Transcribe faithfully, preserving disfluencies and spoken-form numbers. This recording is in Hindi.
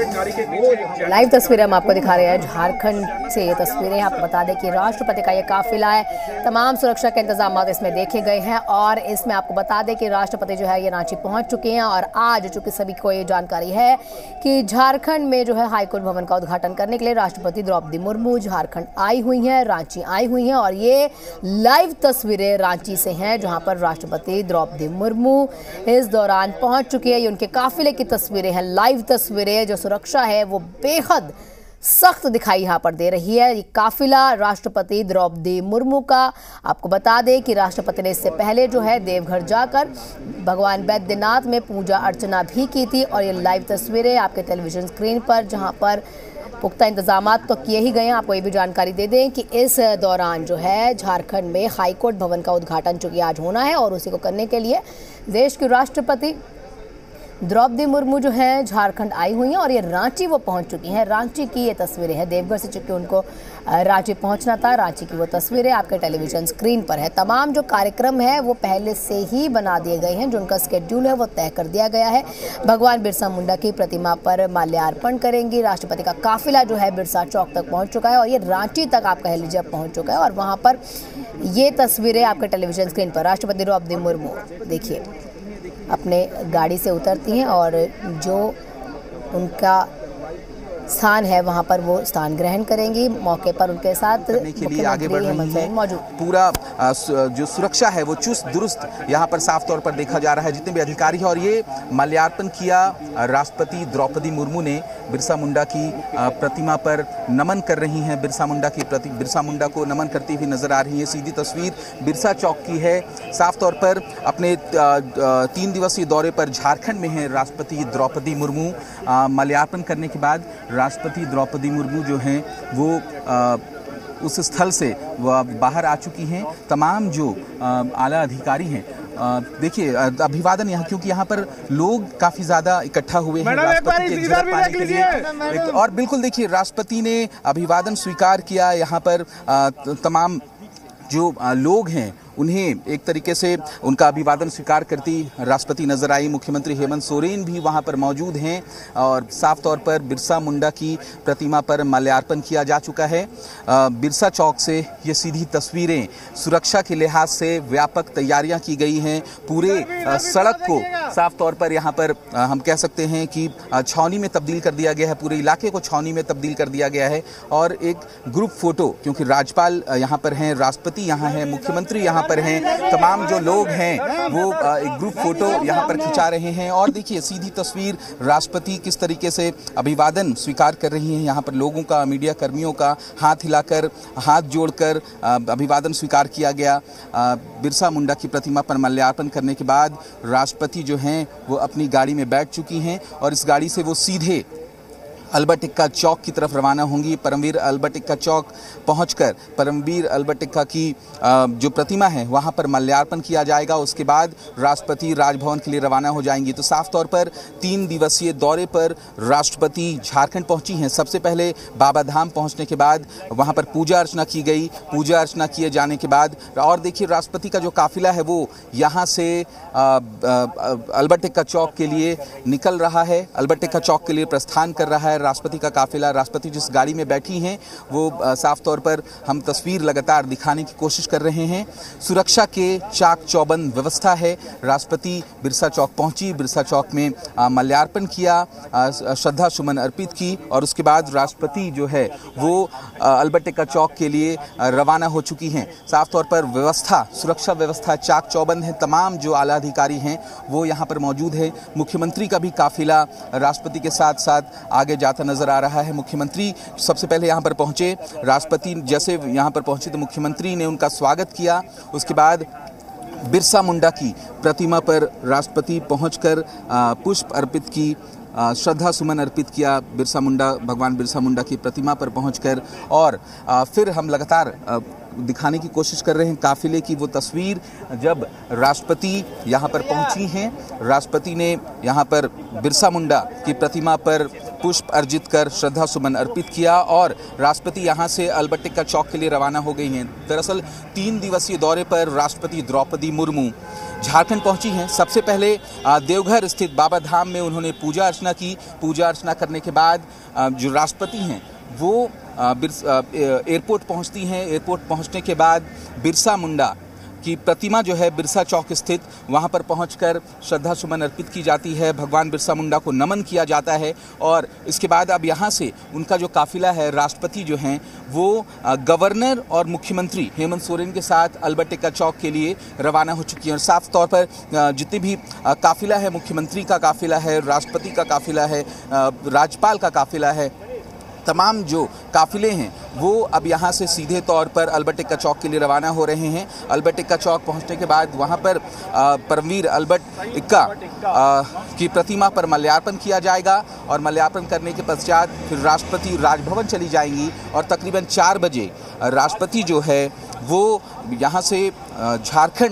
लाइव तस्वीरें हम आपको दिखा रहे हैं झारखंड से। ये तस्वीरें आपको बता दें कि राष्ट्रपति का ये काफिला है, तमाम सुरक्षा के इंतजाम इसमें देखे गए हैं और इसमें आपको बता दें कि राष्ट्रपति जो है ये रांची पहुंच चुके हैं और आज चूंकि सभी को ये जानकारी है कि झारखंड में जो है हाईकोर्ट भवन का उद्घाटन करने के लिए राष्ट्रपति द्रौपदी मुर्मू झारखंड आई हुई हैं, रांची आई हुई हैं और ये लाइव तस्वीरें रांची से हैं जहाँ पर राष्ट्रपति द्रौपदी मुर्मू इस दौरान पहुँच चुकी है। ये उनके काफिले की तस्वीरें हैं, लाइव तस्वीरें। जो सुरक्षा है वो बेहद सख्त दिखाई यहाँ पर दे रही है। ये काफिला राष्ट्रपति द्रौपदी मुर्मू का, आपको बता दें कि राष्ट्रपति ने इससे पहले जो है देवघर जाकर भगवान बैद्यनाथ में पूजा अर्चना भी की थी और ये लाइव तस्वीरें आपके टेलीविजन स्क्रीन पर, जहाँ पर पुख्ता इंतजाम तो किए ही गए हैं। आपको ये भी जानकारी दे दें कि इस दौरान जो है झारखंड में हाईकोर्ट भवन का उद्घाटन चूंकि आज होना है और उसी को करने के लिए देश के राष्ट्रपति द्रौपदी मुर्मू जो है झारखंड आई हुई हैं और ये रांची वो पहुंच चुकी हैं। रांची की ये तस्वीरें हैं, देवघर से चूंकि उनको रांची पहुंचना था, रांची की वो तस्वीरें आपके टेलीविजन स्क्रीन पर है। तमाम जो कार्यक्रम है वो पहले से ही बना दिए गए हैं, जो उनका स्केड्यूल है वो तय कर दिया गया है। भगवान बिरसा मुंडा की प्रतिमा पर माल्यार्पण करेंगी। राष्ट्रपति का काफिला जो है बिरसा चौक तक पहुँच चुका है और ये रांची तक आप कह लीजिए पहुँच चुका है और वहाँ पर ये तस्वीरें आपके टेलीविजन स्क्रीन पर राष्ट्रपति द्रौपदी मुर्मू देखिए अपने गाड़ी से उतरती हैं और जो उनका स्थान है वहां पर वो स्थान ग्रहण करेंगी। मौके पर उनके साथ करने के लिए आगे बढ़ रही है मौजूद। पूरा जो सुरक्षा है वो चुस्त दुरुस्त यहाँ पर साफ तौर पर देखा जा रहा है, जितने भी अधिकारी हैं। और ये माल्यार्पण किया राष्ट्रपति द्रौपदी मुर्मू ने बिरसा मुंडा की प्रतिमा पर नमन कर रही हैं। बिरसा मुंडा की प्रति बिरसा मुंडा को नमन करती हुई नजर आ रही है। सीधी तस्वीर बिरसा चौक की है। साफ तौर पर अपने तीन दिवसीय दौरे पर झारखंड में है राष्ट्रपति द्रौपदी मुर्मू। माल्यार्पण करने के बाद राष्ट्रपति द्रौपदी मुर्मू जो हैं वो आ, उस स्थल से वह बाहर आ चुकी हैं। तमाम जो आला अधिकारी हैं, देखिए अभिवादन यहाँ, क्योंकि यहाँ पर लोग काफ़ी ज़्यादा इकट्ठा हुए हैं राष्ट्रपति के झलक पाने के लिए। और बिल्कुल देखिए राष्ट्रपति ने अभिवादन स्वीकार किया। यहाँ पर आ, तमाम जो लोग हैं उन्हें एक तरीके से उनका अभिवादन स्वीकार करती राष्ट्रपति नजर आई। मुख्यमंत्री हेमंत सोरेन भी वहां पर मौजूद हैं और साफ तौर पर बिरसा मुंडा की प्रतिमा पर माल्यार्पण किया जा चुका है। बिरसा चौक से ये सीधी तस्वीरें, सुरक्षा के लिहाज से व्यापक तैयारियां की गई हैं। पूरे सड़क को साफ तौर पर यहाँ पर हम कह सकते हैं कि छावनी में तब्दील कर दिया गया है। पूरे इलाके को छावनी में तब्दील कर दिया गया है और एक ग्रुप फोटो, क्योंकि राज्यपाल यहाँ पर हैं, राष्ट्रपति यहाँ हैं, मुख्यमंत्री यहाँ पर हैं, तमाम जो लोग हैं वो एक ग्रुप फोटो यहाँ पर खिंचा रहे हैं। और देखिए सीधी तस्वीर राष्ट्रपति किस तरीके से अभिवादन स्वीकार कर रही हैं। यहाँ पर लोगों का, मीडिया कर्मियों का हाथ हिलाकर, हाथ जोड़कर अभिवादन स्वीकार किया गया। बिरसा मुंडा की प्रतिमा पर माल्यार्पण करने के बाद राष्ट्रपति जो हैं वो अपनी गाड़ी में बैठ चुकी हैं और इस गाड़ी से वो सीधे अल्बर्ट एक्का चौक की तरफ रवाना होंगी। परमवीर अल्बर्ट एक्का चौक पहुंचकर परमवीर अल्बर्ट एक्का की जो प्रतिमा है वहां पर माल्यार्पण किया जाएगा। उसके बाद राष्ट्रपति राजभवन के लिए रवाना हो जाएंगी। तो साफ तौर पर तीन दिवसीय दौरे पर राष्ट्रपति झारखंड पहुंची हैं। सबसे पहले बाबा धाम पहुंचने के बाद वहां पर पूजा अर्चना की गई। पूजा अर्चना किए जाने के बाद और देखिए राष्ट्रपति का जो काफिला है वो यहाँ से अल्बर्ट एक्का चौक के लिए निकल रहा है, अल्बर्ट एक्का चौक के लिए प्रस्थान कर रहा है राष्ट्रपति का काफिला। राष्ट्रपति जिस गाड़ी में बैठी हैं वो साफ तौर पर हम तस्वीर लगातार दिखाने की कोशिश कर रहे हैं। सुरक्षा के चाक चौबंद व्यवस्था है। राष्ट्रपति बिरसा चौक पहुंची, बिरसा चौक में माल्यार्पण किया, श्रद्धा सुमन अर्पित की और उसके बाद राष्ट्रपति जो है वो अल्बर्ट एक्का चौक के लिए रवाना हो चुकी हैं। साफ तौर पर व्यवस्था, सुरक्षा व्यवस्था चाक चौबंद है। तमाम जो आला अधिकारी हैं वो यहाँ पर मौजूद है। मुख्यमंत्री का भी काफिला राष्ट्रपति के साथ साथ आगे जाता नजर आ रहा है। मुख्यमंत्री सबसे पहले यहाँ पर पहुंचे। राष्ट्रपति जैसे यहाँ पर पहुंचे तो मुख्यमंत्री ने उनका स्वागत किया। उसके बाद बिरसा मुंडा की प्रतिमा पर राष्ट्रपति पहुंचकर पुष्प अर्पित की, श्रद्धा सुमन अर्पित किया बिरसा मुंडा भगवान बिरसा मुंडा की प्रतिमा पर पहुंचकर। और फिर हम लगातार दिखाने की कोशिश कर रहे हैं काफिले की वो तस्वीर जब राष्ट्रपति यहाँ पर पहुँची हैं। राष्ट्रपति ने यहाँ पर बिरसा मुंडा की प्रतिमा पर पुष्प अर्जित कर श्रद्धा सुमन अर्पित किया और राष्ट्रपति यहां से अल्बर्ट एक्का चौक के लिए रवाना हो गई हैं। दरअसल तीन दिवसीय दौरे पर राष्ट्रपति द्रौपदी मुर्मू झारखंड पहुंची हैं। सबसे पहले देवघर स्थित बाबा धाम में उन्होंने पूजा अर्चना की। पूजा अर्चना करने के बाद जो राष्ट्रपति हैं वो एयरपोर्ट पहुंचती हैं। एयरपोर्ट पहुंचने के बाद बिरसा मुंडा की प्रतिमा जो है बिरसा चौक स्थित, वहां पर पहुंचकर श्रद्धा सुमन अर्पित की जाती है। भगवान बिरसा मुंडा को नमन किया जाता है और इसके बाद अब यहां से उनका जो काफिला है, राष्ट्रपति जो हैं वो गवर्नर और मुख्यमंत्री हेमंत सोरेन के साथ अल्बर्ट एक्का चौक के लिए रवाना हो चुकी हैं। और साफ तौर पर जितने भी काफिला है, मुख्यमंत्री का काफिला है, राष्ट्रपति का काफिला है, राज्यपाल का काफिला है, तमाम जो काफिले हैं वो अब यहाँ से सीधे तौर पर अल्बर्ट एक्का चौक के लिए रवाना हो रहे हैं। अल्बर्ट एक्का चौक पहुँचने के बाद वहाँ पर परमवीर अल्बर्ट एक्का की प्रतिमा पर माल्यार्पण किया जाएगा और माल्यार्पण करने के पश्चात फिर राष्ट्रपति राजभवन चली जाएंगी और तकरीबन चार बजे राष्ट्रपति जो है वो यहाँ से झारखंड